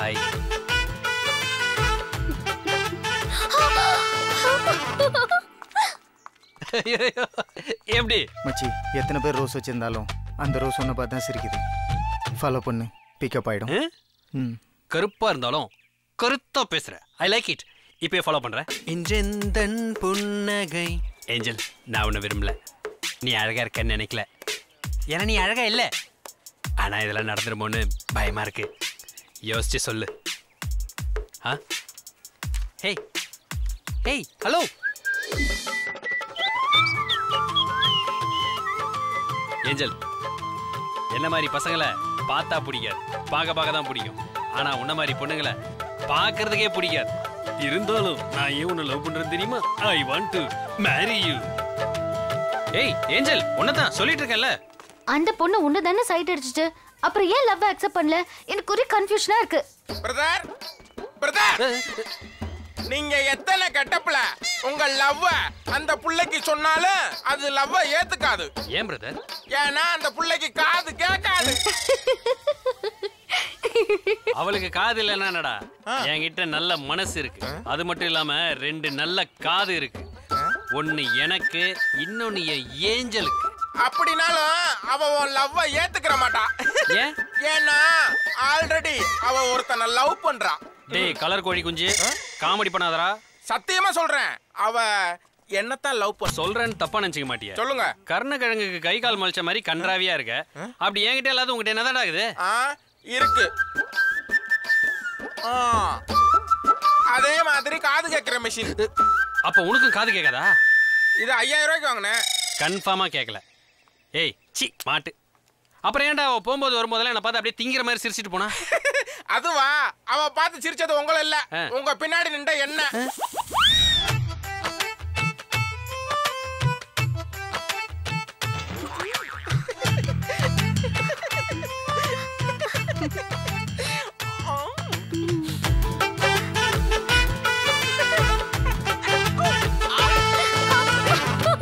Hi. எப்படி மச்சி எத்தனை பேர் ரோஸ் வச்சிருந்தாலும் அந்த ரோஸ் ஒன்ன பார்த்து தான் சிரிக்குது. ஃபாலோ பண்ணு, பிக்கப் ஆயிடும். கருப்பா இருந்தாலும் கருத்தா பேசுற. I like it. இப்பயே ஃபாலோ பண்றேன். இன்றெந்தன் புன்னகை. ஏஞ்சல், நான் உன்னை விரும்பல. நீ அழகா இருக்கன்னு நினைக்கல. ஏன்னா நீ அழகா இல்ல. ஆனா இதெல்லாம் நடந்துருமோன்னு பயமா இருக்கு. யோசிச்சு சொல்லு. Hey hey, hello. ஏஞ்சல், என்ன மாதிரி பசங்களை பார்த்தா பிடிக்காது, பார்க்க தான் பிடிக்கும். ஆனா உன்ன மாதிரி பொண்ணுங்களை பார்க்கறதுக்கே பிடிக்காது. இருந்தாலும் நான் ஏன் உன்னை லவ் பண்றது தெரியுமா? I want to marry you. ஏய் ஏஞ்சல், உன்னதான் சொல்லிட்டு இருக்கேன்ல. அந்த பொண்ணு உன்ன தானே சைட் அடிச்சிட்டு அப்புறம் ஏன் லவ் அக்செப்ட் பண்ணல? எனக்கு ஒரே கன்ஃபியூஷனா இருக்கு. பிரதர் பிரதர், நீங்க எத்தனை கட்டப்ல உங்க லவ் அந்த புள்ளைக்கு சொன்னாலும் அது லவ் ஏத்துக்காது. ஏன் பிரதர்? ஏன்னா அந்த புள்ளைக்கு காது கேட்காது. அவளுக்கு காது இல்லைன்னா என்கிட்ட நல்ல மனசு இருக்கு. அது மட்டும் இல்லாம 2 நல்ல காது இருக்கு. ஒன்னு எனக்கு, இன்னொன்னு ஏஞ்சலுக்கு. அப்படினாலும் அவ லவ் ஏத்துக்கிற மாட்டா. ஏன்னா ஆல்ரெடி அவ ஒருத்தனை லவ் பண்றா. டேய் கலர் கோழி குஞ்சு, காமெடி பண்ணாதடா. சத்தியமா சொல்றேன், அவ என்னத்தான் லவ் பண்ண. சொல்றேன்னு தப்பா நினைச்சுக்க மாட்டியா? சொல்லுங்க. கர்ணக்கிழங்குக்கு கை கால் மலிச்ச மாதிரி கன்றாவியா இருக்க. அப்படி என்கிட்ட இல்லாத உங்ககிட்ட என்னதான் ஆகுது? இருக்கு. அதே மாதிரி காது கேட்கிற மெஷின். அப்ப உனக்கும் காது கேட்காதா? இது 5000 ரூபாய்க்கு வாங்கினேன். கன்ஃபார்மா கேட்கல. ஏய் சி மாட்டு. அப்புறம் ஏன்டா அவ போகும்போது வரும்போதெல்லாம் என்ன பார்த்து அப்படியே திங்கிற மாதிரி சிரிச்சிட்டு போனா? அதுவா, அவ பார்த்து சிரிச்சது உங்கள இல்ல, உங்க பின்னாடி நின்ற என்ன.